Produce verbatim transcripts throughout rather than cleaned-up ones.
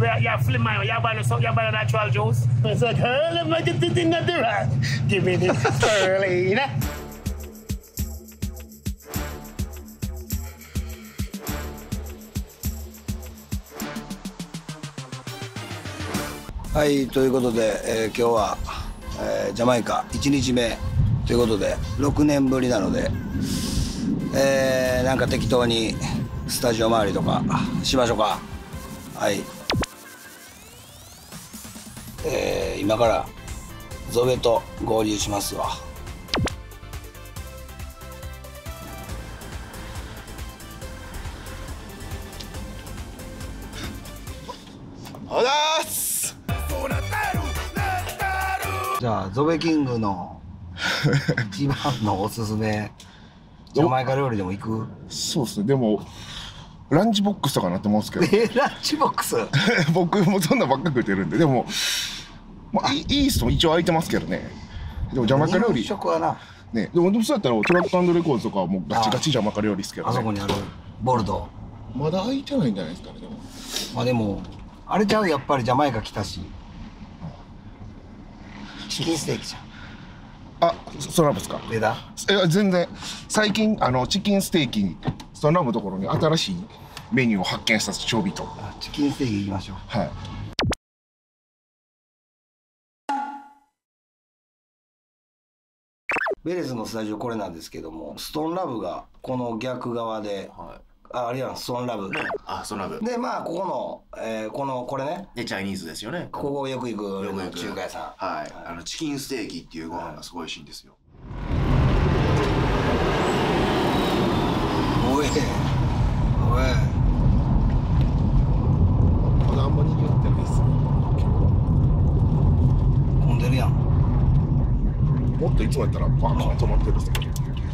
we are, you're flipping my, you're buying some, you're buying natural juice. It's like, girl, let me get the thing at the right. Give me the curly, you know? はい、ということで、えー、今日は、えー、ジャマイカいちにちめということでろくねんぶりなので、えー、なんか適当にスタジオ周りとかしましょうか。はい、えー、今からゾベと合流しますわ。 おだーす。 じゃあゾベキングの一番のおすすめジャマイカ料理でも行く？ そうっすね。でもランチボックスとかなってますけど。 えランチボックス僕もそんなばっか食ってるんで。でも、まあ、イーストも一応空いてますけどね。でもジャマイカ料理日本食はなね。でもでもそうやったらトラック&レコーズとかはもうガチガチジャマイカ料理ですけどね。 あそこにあるボルドーまだ空いてないんじゃないですかね。でもまあでもあれちゃう、やっぱりジャマイカ来たしチキンステーキじゃん。 あ、ストラムですか。 出た？ え、全然最近あのチキンステーキにストラムのところに新しいメニューを発見したちょびと。 チキンステーキ行きましょう。 はい。 ベレスのスタジオこれなんですけども、ストーンラブがこの逆側で、はい、あ、あれやん、ストーンラブ、ね、 あ、ストーンラブで、まあここの、えー、このこれねでチャイニーズですよね。 ここよく行く中華屋さん、 はい、はい、あのチキンステーキっていうご飯がすごい美味しいんですよ。 おいおい、 まだあんまり言ってないっすね。 混んでるやん。 もっといつもやったらバーン止まってるんですけど。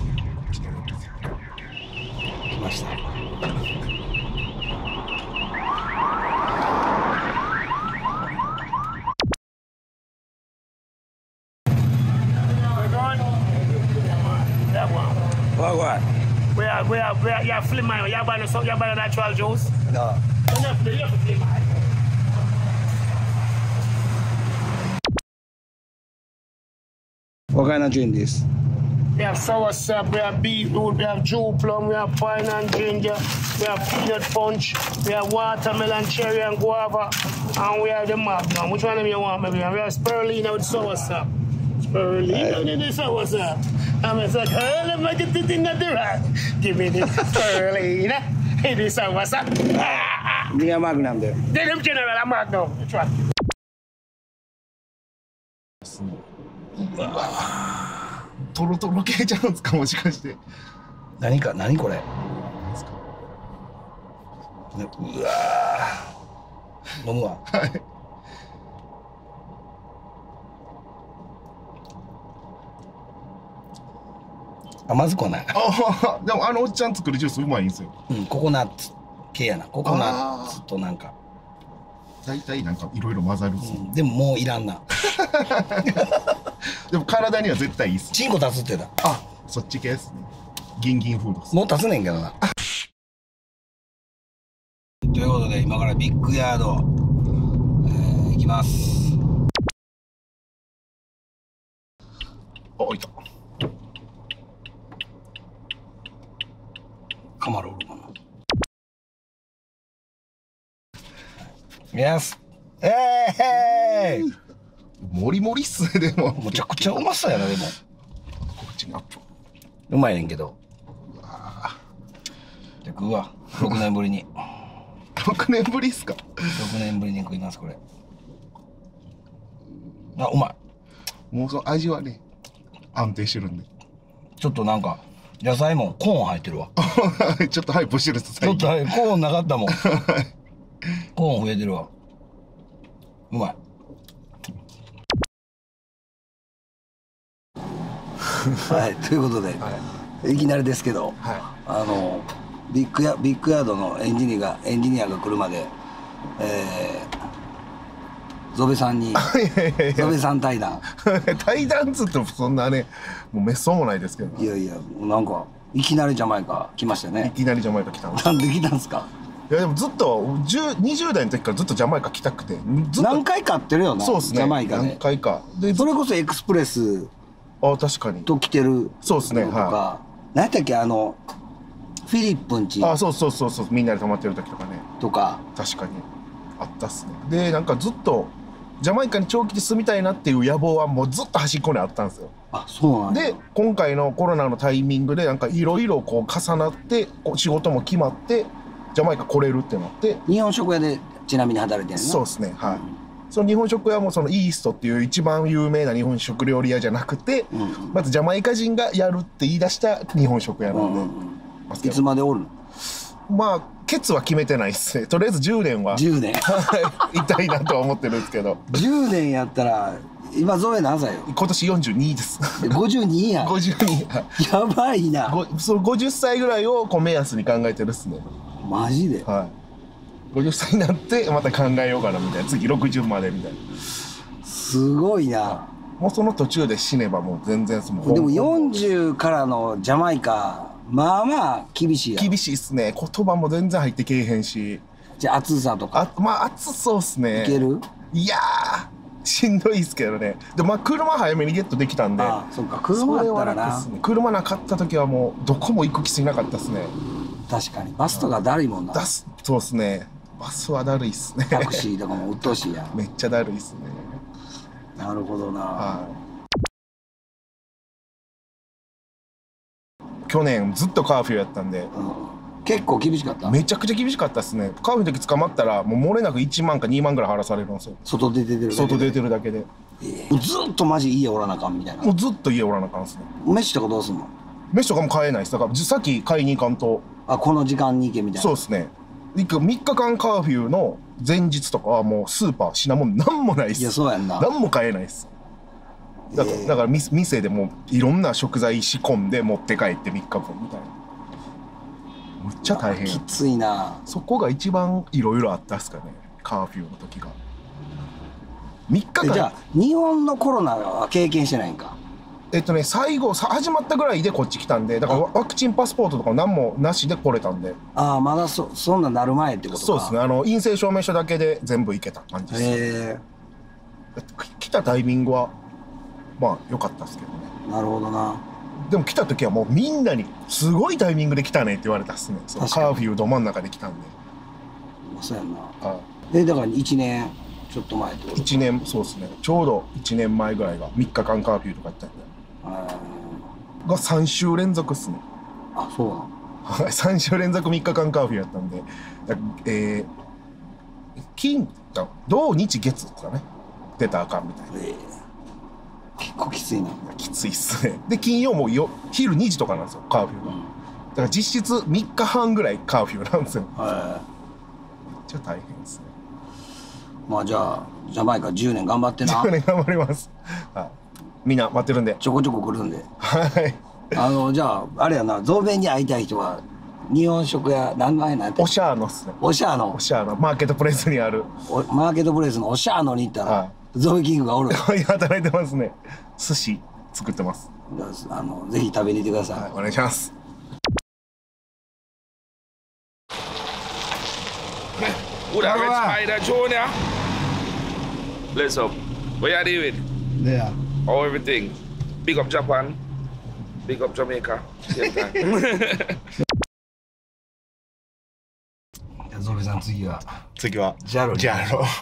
来ました。What, what? We are, we are, we are, you're flipping my, you're buying some, you're buying natural juice. No. What kind of drink this? We have soursop, we have beetroot, we have Jew plum, we have pine and ginger, we have peanut punch, we have watermelon, cherry and guava, and we have the magnum. Which one of you want, maybe? We have spirulina with soursop. Spirulina with the soursop. I'm like, hey, let me get the thing at the right. Give me the spirulina. Hey, the soursop. Give me a magnum there. Then I'm general a magnum. Try. トロトロ系ちゃうんですか、もしかして。 何か、何これ。うわー飲むわ。 はい。 あ、まずくはない。 あ、でもあのおっちゃん作るジュースうまいんですよ。 うん、ココナッツ系やな。ココナッツとなんか大体なんかいろいろ混ざるんですよ、 うん、でももういらんな。 でも体には絶対いいっす。 チンコ立つってた。 あ、そっち系ですね。ギンギンフードです。 もう立つねんけどな。ということで今からビッグヤード、えー、行きます。 あ、いた。 カマロおるかな。イエス。えー、 モリモリっすね。でもむちゃくちゃうまそうやな。でもこっちにアップうまいねんけど。うわじゃあ食うわ。ろくねんぶりに。 ろくねんぶりっすか。 ろくねんぶりに食いますこれ。あ、うまい。もうその味はね安定してるんで。 ちょっとなんか野菜もコーン入ってるわ。 ちょっとハイプしてるっす。 ちょっとはいコーンなかったもん。コーン増えてるわ。うまい。はい、ということで、はい、いきなりですけど、はい、あのビッグヤビッグヤードのエンジニアがエンジニアが来るまで、えー、ゾベさんにゾベさん対談。 対談っつってもそんなねもうめっそうもないですけど。 いやいやなんかいきなりジャマイカ来ましたね。 いきなりジャマイカ来たんです。 なんで来たんですか。 いやでもずっとにじゅう代の時からずっとジャマイカ来たくてずっと何回か会ってるよな。 そうですねジャマイカで何回かでそれこそエクスプレスあ確かにと来てるそうですねのとか、 は何やったっけあのフィリップんちあそうそうそうそうみんなで泊まってる時とかねとか。 確かにあったっすね。でなんかずっとジャマイカに長期で住みたいなっていう野望はもうずっと端っこにあったんですよ。 あ、そうなんや。 で今回のコロナのタイミングでなんかいろいろこう重なってこう仕事も決まってジャマイカ来れるってなって。 日本食屋でちなみに働いてるの？ そうですねはい、うん、その日本食屋もそのイーストっていう一番有名な日本食料理屋じゃなくて、うん、まずジャマイカ人がやるって言い出した日本食屋なんで、うんうん、 いつまでおるの？ まあケツは決めてないっすね。とりあえずじゅうねんはじゅうねんいたいなとは思ってるんですけどじゅうねんやったら今ゾエ何歳よ？ 今年よんじゅうにです。 ごじゅうにやごじゅうにやばいな。 ごそのごじゅっさいぐらいをこう目安に考えてるっすね。 マジで？ はい、ごじゅっさいになってまた考えようかなみたいな。次ろくじゅうまでみたいな。 すごいな。 もうその途中で死ねばもう全然そのでもよんじゅうからのジャマイカまあまあ厳しいや厳しいっすね。言葉も全然入ってけえへんし。 じゃあ暑さとかあまあ暑そうっすね。 いける？ いやーしんどいっすけどね。でもまあ車早めにゲットできたんで。 ああそっか車だったらな、 ね、車なかった時はもうどこも行く気しなかったっすね。 確かにバスとかだるいもんな。 バスそうっすね。バスはだるいっすね。 タクシーとかも鬱陶しいやん。 めっちゃだるいっすね。 なるほどな、はい、 去年ずっとカーフィーやったんで、うん、 結構厳しかった。 めちゃくちゃ厳しかったっすね。カーフィーの時捕まったらもう漏れなくいちまんかにまんぐらい払わされるんですよ。 外出てるだけで。 外出てるだけで、 えー、ずっとマジ家おらなあかんみたいな。 もうずっと家おらなあかんっすね。 飯とかどうすんの？ 飯とかも買えないっす。だからさっき買いに行かんと。 あこの時間に行けみたいな。 そうっすね。みっかかんカーフィーの前日とかはもうスーパー品物なんもないっす。 いやそうやんな。 なんも買えないっす。だから、えー、だから店でもいろんな食材仕込んで持って帰ってみっかかんみたいな。むっちゃ大変。 きついな。 そこが一番いろいろあったっすかね。カーフィーの時がみっかかん。 じゃあ日本のコロナは経験してないんか？ えっとね最後さ始まったぐらいでこっち来たんで、だからワクチンパスポートとか何もなしで来れたんで。 ああまだ そ, そんなんなる前ってことか。 そうですね。あの陰性証明書だけで全部行けた感じです。へえ。来たタイミングはまあ良かったですけどね。 なるほどな。 でも来た時はもうみんなにすごいタイミングで来たねって言われたっすね。そのカーフィーど真ん中で来たんで。 そうやんな。はい。でだからいちねんちょっと前ってこと？いちねんそうですね。ちょうどいちねんまえぐらいがみっかかんカーフィーとかやったんで。がさん週連続っすね。 あそうなの。 はい、さん週連続みっかかんカーフィーやったんで、えー、金土日月ですかね出たらあかんみたいな。えー、 結構きついな。 きついっすね。で金曜もよ昼にじとかなんですよカーフィーが、うん、だから実質みっかはんぐらいカーフィーなんですよ。はい、めっちゃ大変ですね。 まあじゃあジャマイカじゅうねん頑張ってな。 じゅうねん頑張ります。はい、みんな待ってるんでちょこちょこ来るんで。 はい。 あのじゃああれやな、ゾウベンに会いたい人は日本食屋何前なんてオシャーノっすね。 オシャーノ。 オシャーノマーケットプレイスにあるマーケットプレイスのオシャーノに行ったら、はい、ゾウベンキングがおる。 働いてますね。寿司作ってます。 あのぜひ食べに行ってください。 はい、お願いします。 Who that red spider Junior? Bless up. Where you doing? There. How everything? Big up Japan. Big up Jamaica. Same time. ゾベさん次は次はジャロジャロ。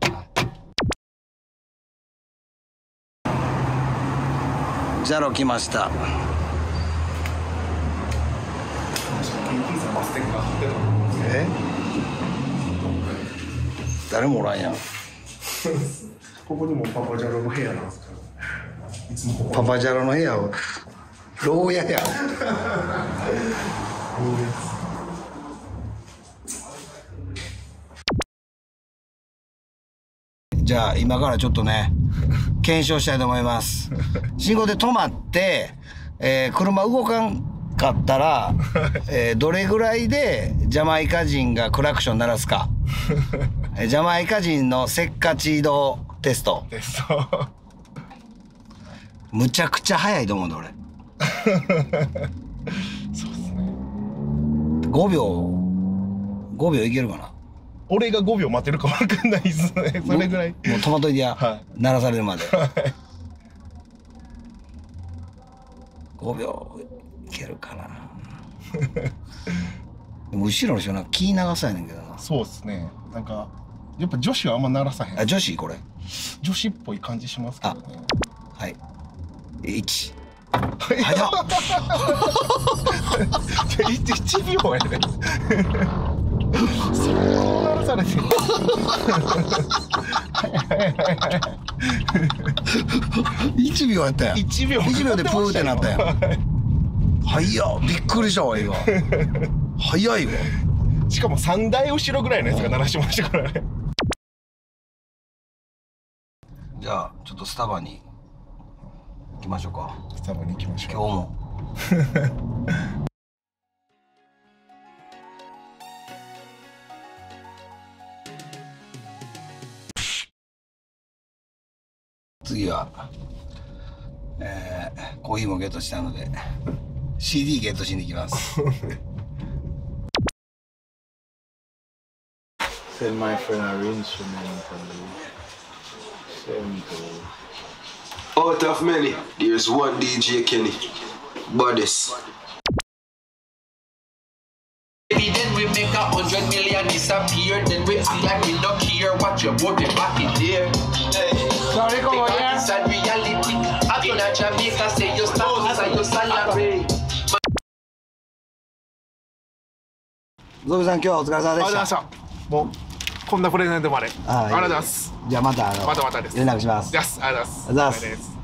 ジャロ来ました。え？誰もおらんやん。 ここにもパパジャロの部屋なんですか。いつもパパジャロの部屋を牢屋や。じゃあ今からちょっとね検証したいと思います。信号で止まって、えー、車動かんかったら、えー、どれぐらいでジャマイカ人がクラクション鳴らすか。ジャマイカ人のせっかち移動テスト。 テスト。 むちゃくちゃ速いと思うんだ俺。そうですね。ごびょうごびょういけるかな。 俺がごびょう待てるか分かんないですね。それぐらい。 もう止まっといてや、 はい鳴らされるまで。ごびょういけるかな。でも後ろの人なんか気長さやねんけどな。 そうですね。なんかやっぱ女子はあんま鳴らさへん。 あ、女子これ。 女子っぽい感じしますけどね。 はい。いち。 早っ。いちびょうやね。そこ鳴らされてる。 いちびょうやったやん。 いちびょう。 いちびょうでプーってなったやん。早っ、びっくりしたわ今。早いわ。 しかもさんだい後ろぐらいのやつが鳴らしましたからね。 じゃあちょっとスタバに行きましょうか。 スタバに行きましょう。 今日も。次は、えー、コーヒーもゲットしたので シーディー ゲットしに行きます。 Send my friend a instrument and send to Out of many, there's one D J Kenny, Bodies. Maybe then we make a hundred million disappear. Then we act like we don't care what you bought it back in there. Sorry, come on, yeah. It's a reality. I feel that Jamaica say you start and you celebrate. ゾビさん今日はお疲れ様でした。 ありがとうございました。もうこんなプレゼントまで。ありがとうございます。 じゃあまたあのまたまたです。 連絡します。 です。ありがとうございます。 ありがとうございます。 です。